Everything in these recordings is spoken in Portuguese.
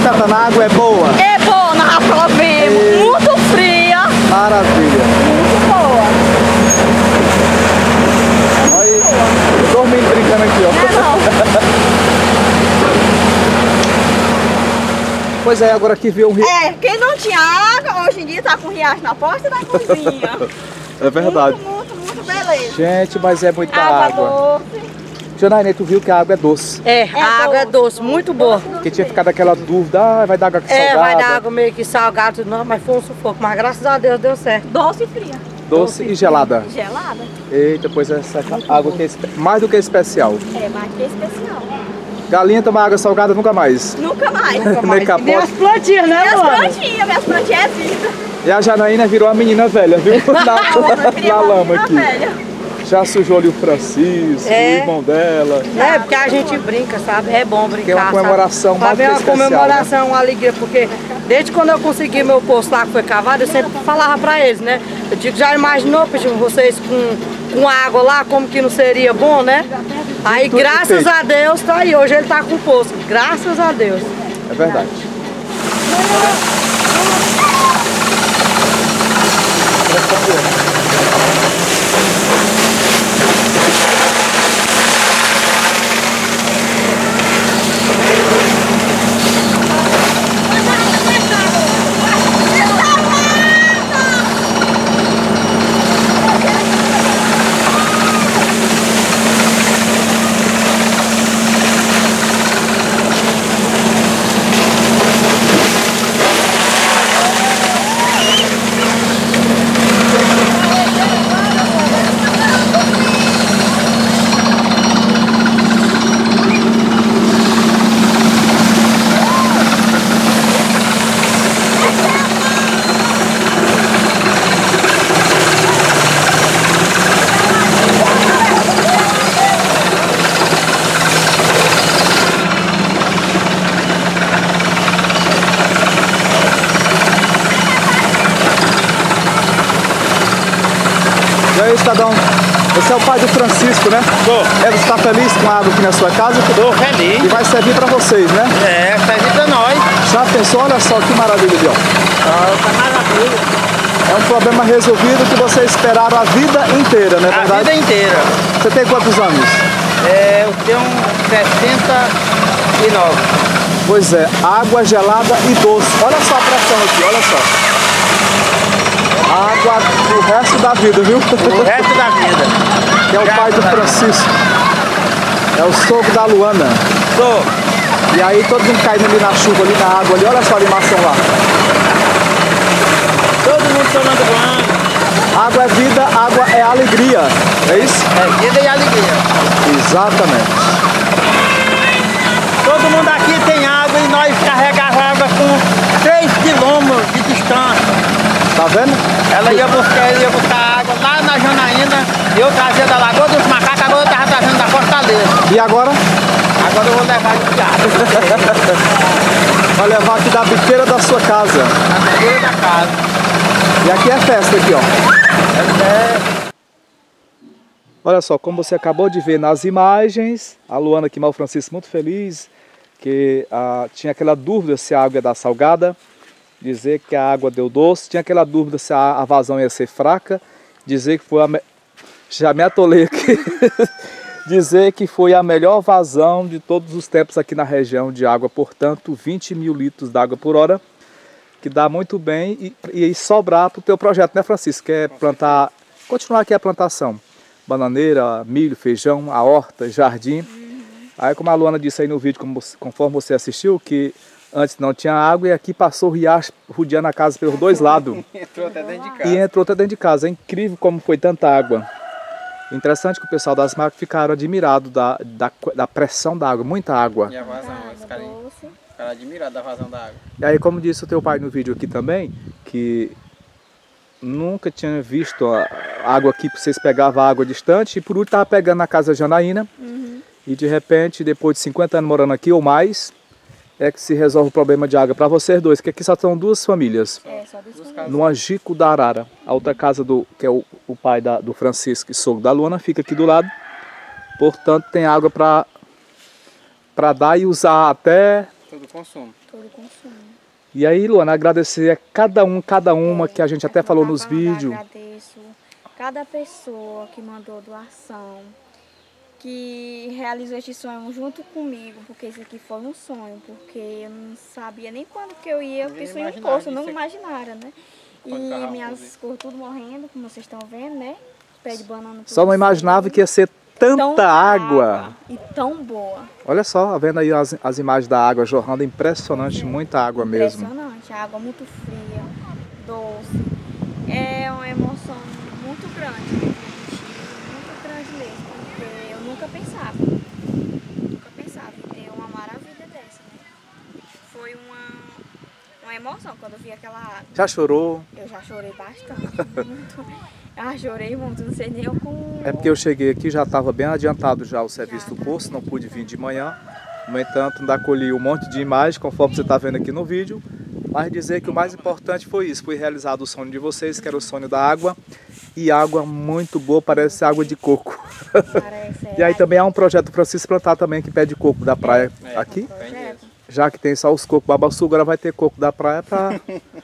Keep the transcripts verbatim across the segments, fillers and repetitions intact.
Tata, na água é boa? É boa, nós aprovemos. E... muito fria. Maravilha. Muito boa. Olha aí, dormindo, brincando aqui, ó. Não, não. Pois é, agora aqui viu um rio. É, quem não tinha água, hoje em dia tá com riacho na porta e na cozinha. É verdade. Muito, muito, muito beleza. Gente, mas é muita água. água. Doce. Janaína, tu viu que a água é doce. É, é a água é doce, muito boa. Porque tinha ficado aquela dúvida, ah, vai dar água salgada. É, vai dar água meio que salgada, não, mas foi um sufoco. Mas graças a Deus deu certo. Doce e fria. Doce, doce e gelada. Gelada. Eita, pois essa muito água que é mais do que especial. É, mais do que especial. Galinha tomar água salgada nunca mais. Nunca mais. Nunca mais. E minhas plantinhas, né, Minhas Luana? plantinhas, minhas plantinhas é vida. E a Janaína virou uma menina velha, viu? Na, na lama aqui. Velha. Já sujou ali o Francisco, é. o irmão dela. É, porque a gente brinca, sabe? É bom brincar. Que é uma comemoração mais sabe? É uma especial, comemoração, né? uma alegria, porque desde quando eu consegui meu posto lá que foi cavado, eu sempre falava pra eles, né? Eu digo, já imaginou, pedindo vocês com, com água lá, como que não seria bom, né? Aí, graças a Deus, tá aí. Hoje ele tá com poço. Graças a Deus. É verdade. E aí, cidadão, esse é o pai do Francisco, né? Tô. É, você está feliz com a água aqui na sua casa? Tô feliz. E vai servir para vocês, né? É, servir para nós. Já pensou? Olha só que maravilha ali, ó. Ah, tá maravilha. É um problema resolvido que vocês esperaram a vida inteira, não é verdade? A vida inteira. Você tem quantos anos? É, eu tenho sessenta e nove. Pois é, água gelada e doce. Olha só a pressão aqui, olha só. Água pro resto da vida, viu? O resto da vida. Que é o pai do Francisco. É o sogro da Luana. Sou. E aí todo mundo caindo ali na chuva, ali na água, ali. Olha só a animação lá. Todo mundo tomando banho. Água é vida, água é alegria. É isso? É vida e alegria. Exatamente. Todo mundo aqui tem água e nós carregamos água com três quilômetros de distância. Tá vendo? Ela ia buscar, ia buscar água lá na Janaína e eu trazia da Lagoa dos Macacos, agora eu estava trazendo da Fortaleza. E agora? Agora eu vou levar de casa. Vai levar aqui da biqueira da sua casa. Na biqueira da casa. E aqui é festa aqui, ó. É. Olha só, como você acabou de ver nas imagens, a Luana aqui, o Francisco, muito feliz, que ah, tinha aquela dúvida se a água ia dar salgada, dizer que a água deu doce, tinha aquela dúvida se a, a vazão ia ser fraca, dizer que foi a... Me... Já me atolei aqui. Dizer que foi a melhor vazão de todos os tempos aqui na região de água, portanto, vinte mil litros de água por hora, que dá muito bem e, e sobrar para o teu projeto, né, Francisco? Que é plantar, continuar aqui a plantação, bananeira, milho, feijão, a horta, jardim. Uhum. Aí, como a Luana disse aí no vídeo, como, conforme você assistiu, que antes não tinha água e aqui passou o riacho rodeando a casa pelos dois lados. Entrou até dentro de casa. E entrou até dentro de casa. É incrível como foi tanta água. Interessante que o pessoal das marcas ficaram admirados da, da, da pressão da água, muita água. E a vazão, os caras ficaram admirados da vazão da água. E aí, como disse o teu pai no vídeo aqui também, que nunca tinha visto a água aqui, vocês pegavam água distante, e por último estava pegando na casa da Janaína, uhum. E de repente, depois de cinquenta anos morando aqui ou mais, é que se resolve o problema de água para vocês dois, que aqui só são duas famílias. É, só duas famílias. No Angico da Arara, a outra casa do, que é o, o pai da, do Francisco e sogro da Luana, fica aqui do lado. Portanto, tem água para para dar e usar até todo consumo. todo consumo. E aí, Luana, agradecer a cada um, cada uma, É, que a gente até eu falou tava nos falando, vídeos. Agradeço cada pessoa que mandou doação, que realizou este sonho junto comigo, porque isso aqui foi um sonho, porque eu não sabia nem quando que eu ia, porque isso foi um poço, eu não imaginara, né? E minhas cores tudo morrendo, como vocês estão vendo, né? Pé de banana. Só não imaginava que ia ser tanta tão água. água. E tão boa. Olha só, vendo aí as, as imagens da água jorrando, impressionante, muita água mesmo. Impressionante, a água muito fria, doce. É uma emoção muito grande, muito grande mesmo, porque eu nunca pensava, nunca pensava em ter uma maravilha dessa, né? Foi uma, uma emoção quando eu vi aquela água. Já chorou? Eu já chorei bastante, muito. Ah, chorei muito, não sei nem eu como... É porque eu cheguei aqui, já estava bem adiantado já o serviço do poço, não pude vir de manhã. No entanto, ainda colhi um monte de imagens, conforme você está vendo aqui no vídeo. Mas dizer que o mais importante foi isso, foi realizado o sonho de vocês, que era o sonho da água. E água muito boa, parece água de coco. Parece, é, E aí também há um projeto para se plantar também, que pé de coco da praia É, aqui. projeto. Já que tem só os cocos babaçu, agora vai ter coco da praia para...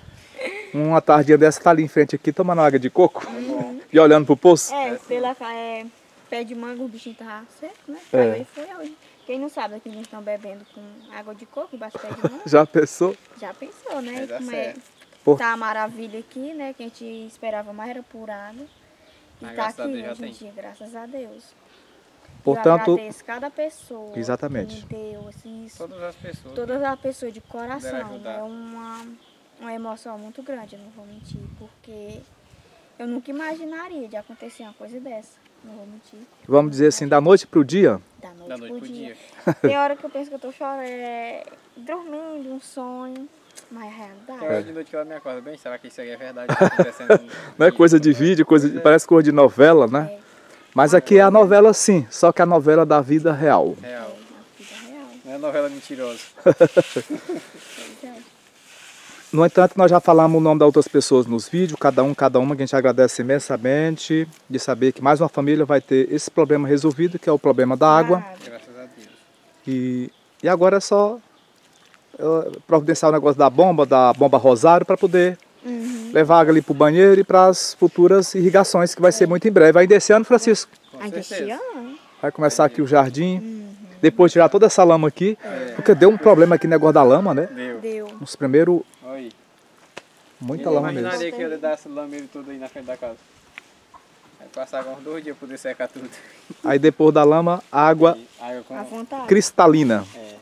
Uma tardinha dessa tá ali em frente aqui, tomando água de coco e olhando pro poço. É, pela, é, pé de manga, o bichinho tava seco, né? É. Aí foi hoje. Quem não sabe, aqui a gente estão bebendo com água de coco embaixo do pé de manga. Já pensou? Já pensou, né? Vai dar Como é, certo. Pô. tá a maravilha aqui, né? Que a gente esperava mais era por água. E Mas tá graças a aqui Deus já hoje em dia, graças a Deus. Portanto, eu agradeço cada pessoa Exatamente. que me deu assim, isso. Todas as pessoas. Todas as pessoas de coração. Puderam ajudar. É uma, uma emoção muito grande, eu não vou mentir, porque eu nunca imaginaria de acontecer uma coisa dessa. Não vou mentir. vamos dizer assim, da noite pro dia, Da noite, Da noite pro pro dia. dia. Tem hora que eu penso que eu tô chorando, é, dormindo, um sonho, mas é Tem realidade. hora de noite que ela me acorda bem, será que isso aí é verdade? Tá acontecendo não é coisa de vídeo, coisa de, parece coisa de novela, né? É, Mas aqui é a novela sim, só que a novela da vida real. é Real. na vida real. Não é novela mentirosa. Pois é. No entanto, nós já falamos o nome das outras pessoas nos vídeos, cada um, cada uma, que a gente agradece imensamente de saber que mais uma família vai ter esse problema resolvido, que é o problema da água. Nada. Graças a Deus. E, e agora é só uh, providenciar o negócio da bomba, da bomba Rosário, para poder Uhum. levar água ali para o banheiro e para as futuras irrigações, que vai ser muito em breve. Ainda esse ano, Francisco, Com Ainda esse certeza. ano? vai começar aqui o jardim, depois tirar toda essa lama aqui, porque deu um problema aqui no negócio da lama, né? Deu. Deu. Nos primeiros, Olha aí. muita Eu lama mesmo. imaginaria que eu ia dar esse lameiro todo aí na frente da casa. Vai passar uns dois dias pra poder secar tudo. Aí depois da lama, água E água com, À vontade. cristalina. é,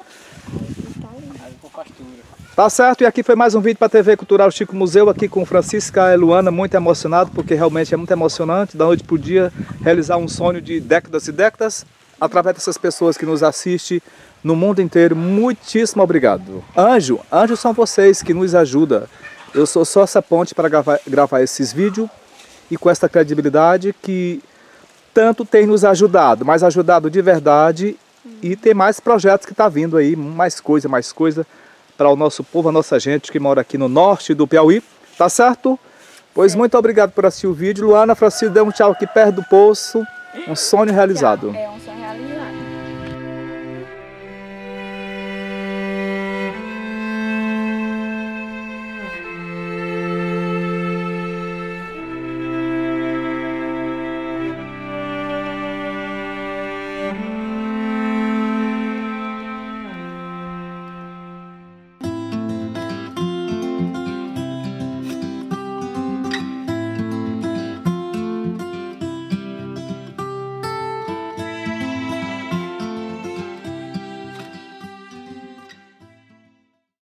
Tá lindo. água com pastura. Tá certo, e aqui foi mais um vídeo para a T V Cultural Chico Museu, aqui com Francisca e Luana, muito emocionado, porque realmente é muito emocionante, da noite pro dia, realizar um sonho de décadas e décadas, através dessas pessoas que nos assistem no mundo inteiro. Muitíssimo obrigado. Anjo, anjos são vocês que nos ajudam. Eu sou só essa ponte para gravar, gravar esses vídeos, e com essa credibilidade que tanto tem nos ajudado, mas ajudado de verdade, e tem mais projetos que tá vindo aí, mais coisa, mais coisa, para o nosso povo, a nossa gente que mora aqui no norte do Piauí, tá certo? Pois muito obrigado por assistir o vídeo. Luana, Francisco, dê um tchau aqui perto do poço, um sonho realizado. É um sonho